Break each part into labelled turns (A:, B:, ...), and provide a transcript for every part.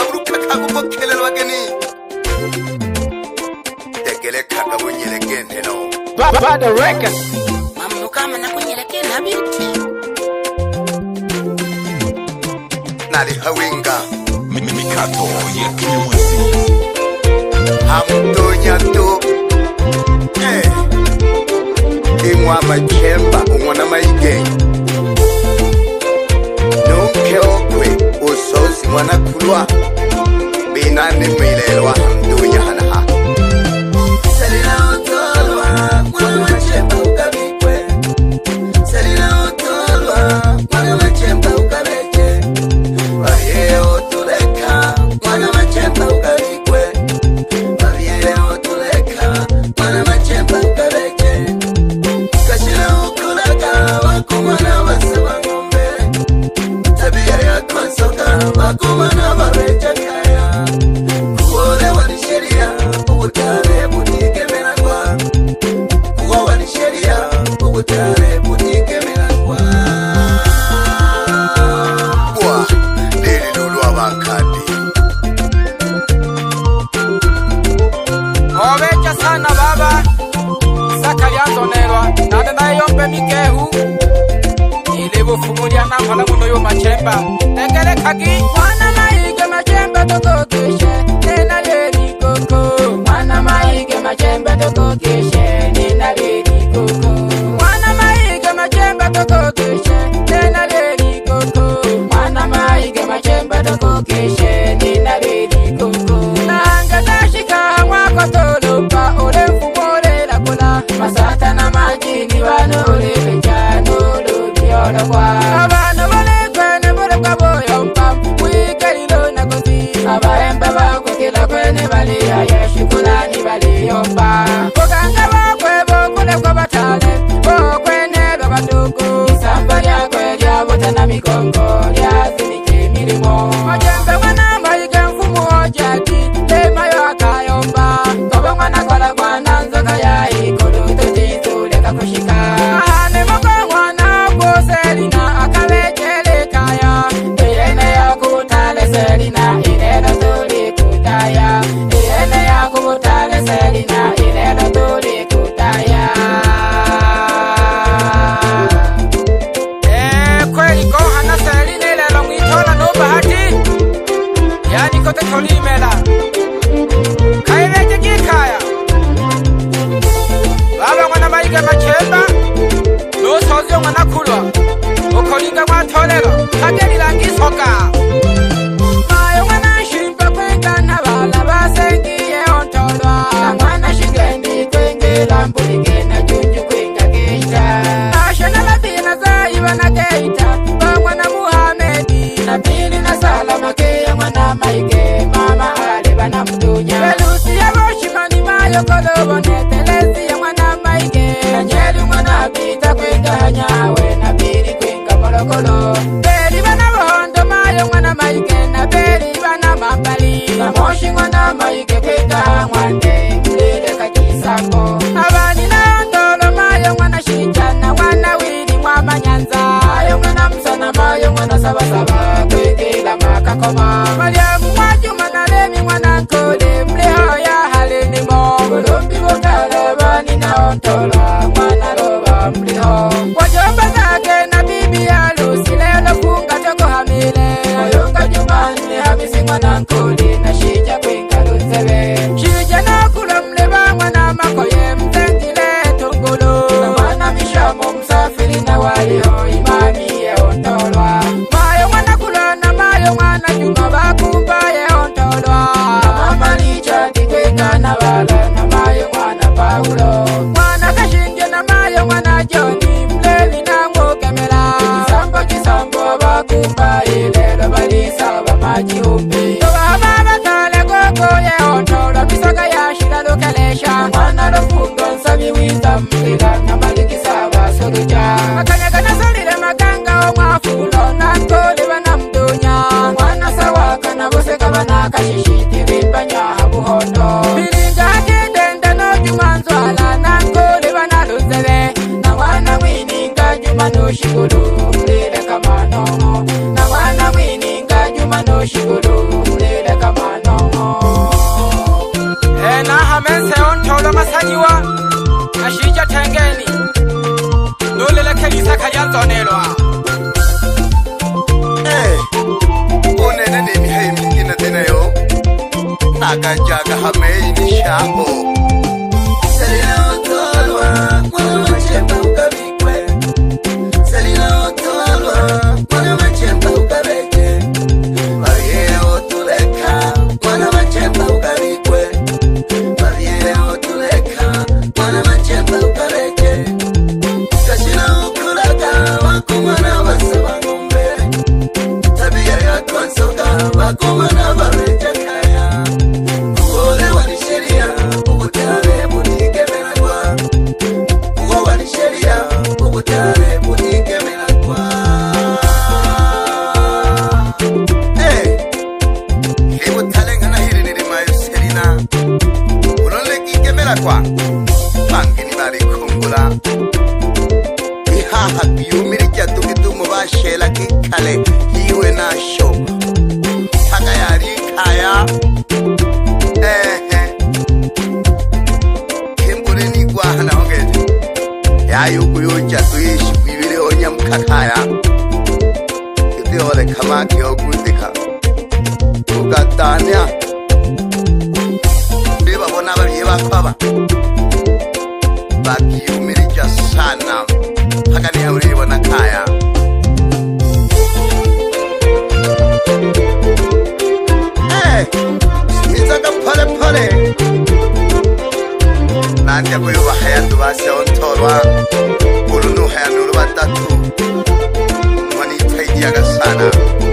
A: kaburuka kagubokelelo bageni tegele kagabonyele genteno
B: Baba the record
C: mamnuka mana kunyeleke na binti
A: nali hawinga
D: mikato ya kinyamwezi
A: hamtonya tu imwa machemba umwana maige nukheokwe usozi mwana kulwa binane milelwa hamtonya hanaha
E: Selina otolwa mwana machemba ukabikwe Selina otolwa mwana machemba ukabeke Baye otuleka mwana machemba ukabikwe Baye otuleka mwana machemba ukabeke Kashira ukulaka wakumana basaba ngombe Tabia ya konsoka wakumana bareja kaya Kuole wani sheria ubutare butikemera kwa Kuo wani sheria ubutare butikemera kwa
A: bwa leli lulu abakadi
B: Obecha sana baba Saka lyanzonerwa Nande na yombe mikehu Ile bufumulia na mwana muno yo machemba Tegele kagi Mwana maige machemba toko kishe Nena leli koko Mwana maige machemba toko kishe Nena leli koko Mwana maige machemba toko kishe Nena leli koko Mwana maige machemba toko kishe Nena leli koko Nanga tashika wako tolopa Ule mfumole la kula Masata na majini wano ule vijano Ludiolo kwa Abana wale kwene mure kwa boyo mpam Wika ilo na kozi Abaembe wako kila kwene bali ya yeshikulani bali yomba Kuganga wakwe bokule kwa batale Bokwene babatuku Isamba lya kwe lya bote na mikongo Lya zinike milimo Majembe wana maige mfumu ojaki Lema yo akayomba Kobe mwana kola mwana nzoka ya ikulu Tujizu leka kushika Ahane moko mwana Selina akabechele kaya Iyene ya kubutale Selina Ilelo tuli kutaya Iyene ya kubutale Selina Ilelo tuli kutaya Kweli kohana Selina ilelo mwitola no bahati Yani kote tolimela Kaiveje kikaya Baba mwana maige machemba No sozi mwana kulwa Okolinga mwatolelo Kageli langi soka Mayo mwana shimpa kwenga na bala Basengiye ontolwa Mwana shingendi kwenge Lambulike na junju kwenga geita Ashana labina zaiba na geita Mwana Muhamedi Na pili na salama kea mwana maige Mama aleba na mtunya Belusi ya boshimani mayo kolobo Netelezi ya mwana maige Na nyeli mwana bita kwenga hanyawe Na biri kwenga molokolo Beri bana bohondo mayo mwana maige Na beri bana mambali Na moshi mwana maige kwenga mwande Mlele kakisako Abani na ondolo mayo mwana shijana Mwana wili mwama nyanza Mayo mwana msana mayo mwana sabasaba Kwekela makakoma Mariamu mwajuma na lemi mwana nkole Mleho ya halini mo Bulumbi bokale bani na ontola Mwana roba mliho Wajomba zake na bibi ya Lusi Lelo funga toko hamile Mayunga jumani hamisi mwana nkole Na shija kwinga luzebe Shija na kula mleba mwana makoye Mzengile tungulu Na mwana mishamo msafiri na waliho Imani ye ontolwa Mayo mwana kula na mayo mwana juma Bakumba ye ontolwa Na mama licha tikwenga na wala Na mayo mwana Paulo Mwana kashinje na mayo mwana Joni Mleli na mukemela Kisambo bakumba Ilelo balisa bamaji umbi Toba baba kale koko ye ontolwa Misoka ya shida lukalesha Mwana lofungo nsabi wisdom Lila na malikisa basuluja Makanyaga na solile makanga o mwafulo Na nkole bana mdunya Mwana sawaka na boseka bana kashishiti Ripanya habuhondo Bilinga kidende no jumanzwala Na nkole bana luzele Na mwana mwininga juma no shigulu Mlile kama nono Na mwana mwininga juma no shigulu Mlile kama sonelwa
A: unene nemihayi mingina tenayo nakajaga hamei nishaho
E: Selina otolwa mwana machemba ukabikwe Selina otolwa mwana machemba ukabeke Marie otuleka mwana machemba ukabikwe Marie otuleka mwana machemba ukabeke Kashina ukulaga wakumana basaba ngombe Tabia ya konsoga wakumana bareja kaya Kuole wani sheria ukutare munikemela kwa Kuo wani sheria ukutare munikemela kwa
A: Hibu talenga na hili nilimayo Selina Ulole kikemela kwa Bangini bari kungula Ihaha kiyumiri kia tukitumu bashela kikale Hiwe na sho Haka yari kaya Kimbure ni kwa hana hongete Yayuku yuja tuishi Bibile onya mkakaya Kiti ole kama kiogundika Ugatania Biba bona babiye kwaba Bakiyumirija sana Haka ni hamuri bona kaya Izaka pale pale Nandi ya kuyu wahaya tuwase ontolwa Ulunu haya nuru batatu Mwani itaidiaga sana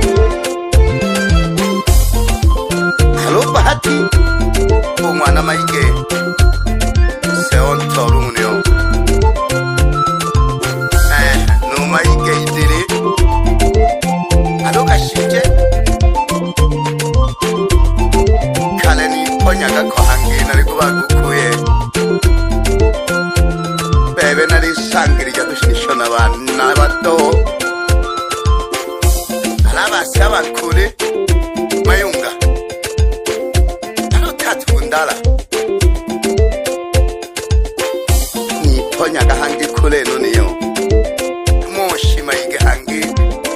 A: Halo bahati Umwana maike Se ontolu munio Numa ike idiri Halo kashije Kaleni ponyaga kohangi nari kubagukuye Bebe nari sangiri jadushishona bana bato Alabasi abakure Mayunga Ano tatu ndala Ni ponyaga hangi kule nuniyo Moshi maige hangi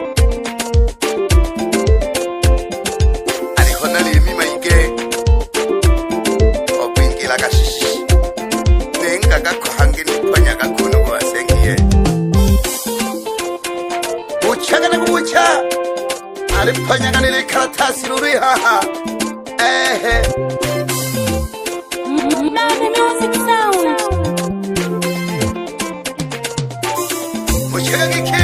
A: Alihona limi maige Obingila kashishi Nenga gako hangi ni ponyaga kunu kwa sengiye Uchaga na kubucha Aliponyaga nili karatasi nuri haha
F: Nani Music Sound.
A: Uchaga kiki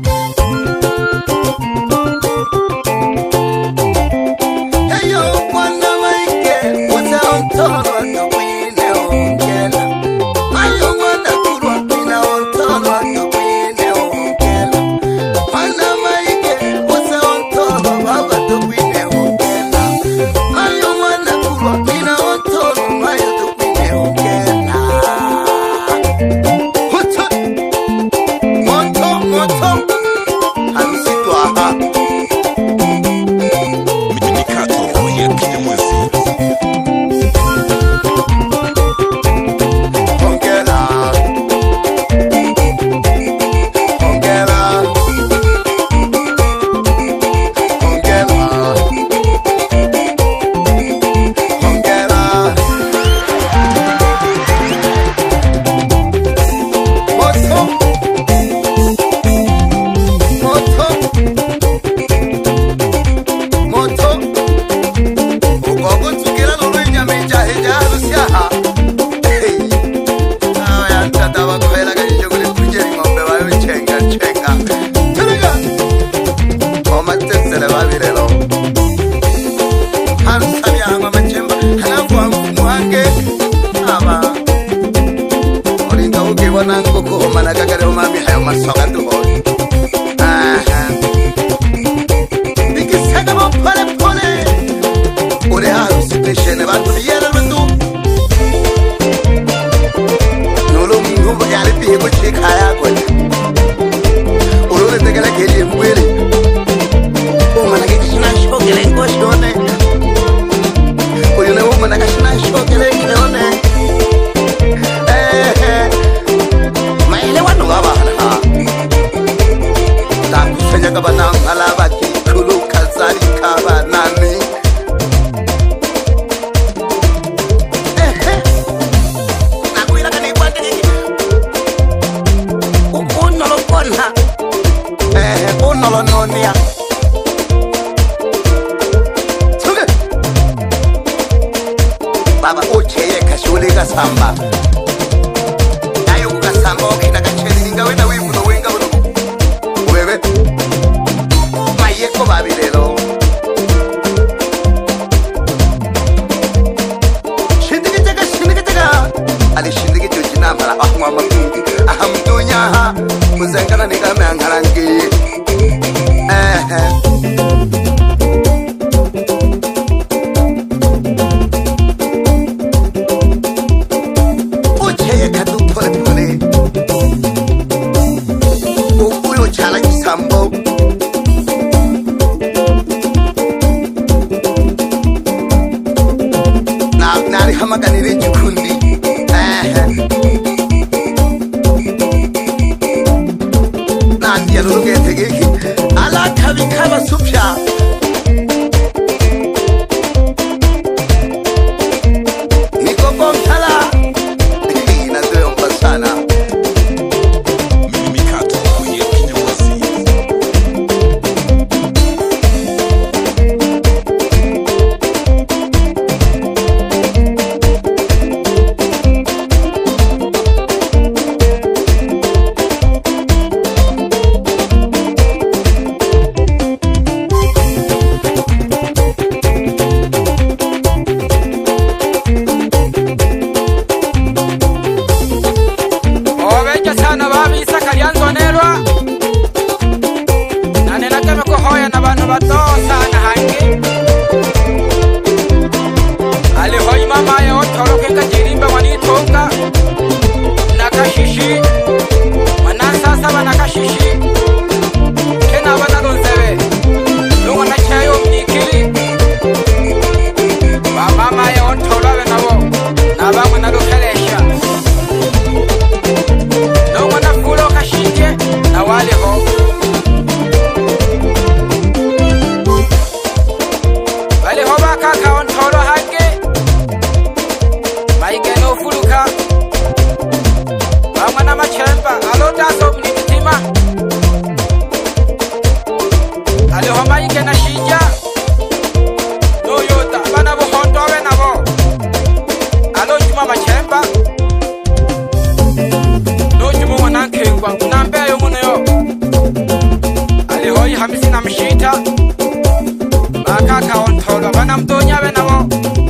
E: Eyo mwana maike Wata ontolwa na wine ongela Ayo mwana kurwa pina ontolwa na wine ongela Mwana maike Wata ontolwa baba to wine ongela Ayo mwana kurwa pina ontolwa mayo to wine ongela
A: Huta Moto Harusitu aha
D: Mikato ya Kinyamwezi.
A: Ongela Ongela Ongela Ongela Moto Ugogo tukira nuru inyamija heja harusiaha Awa tata wakwela kajisho kuli kujeri ngombe wayo chenga Tuliga Oma tesele wavirelo Harusabi hangwa machemba Halafu wangu wange Aba Olinga uke wanangu kuhoma na kakare umami hayo masoka tuhoi Bikisaga mo pole pole Ure harusi peshene batu biyere mtu Nulu mnumbo yali pihe kuchi kaya kwenye Ulule tegele keli mwili Uma nage kishina kukasamba nayo kukasamba okenda kacheni ninga wena wivuno wenga uno wewe mayeko babirelo shindikitega ali shindikito jinambala ahwa makungi ahamdunya muzangana nikame angarangi ucheye kadu pole pole uyo chala kisambo nari hamaganire jukundi nandiya lurugetegeki ala kabi kaba supya nikopo mtala inazoyomba sana
D: Mikato ya Kinyamwezi.
B: obeja sana babisa kalyanzonelwa nanenakeme kuhoya na bantu bato sana hangi alihoyi mamaye otoroke kajirimbe wanitunga nakashishi manasasaba nakashishi kena banalunzebe lungo nachayo mnikili bamamaye otolwabe nabo nabamwe nalukelesha nongo nafulo kashinje nawaliho baliho bakaka ontolo hage maigeno ufuluka bamwe namachemba alodaso mnimitima aliho maige na shinja noyota bana buhondowe nabo alojuma machemba nojumu wanankengwa nambeyo munoyo alihoyi hamisi na mshita bakaka ontolwa bana mtonyawe nabo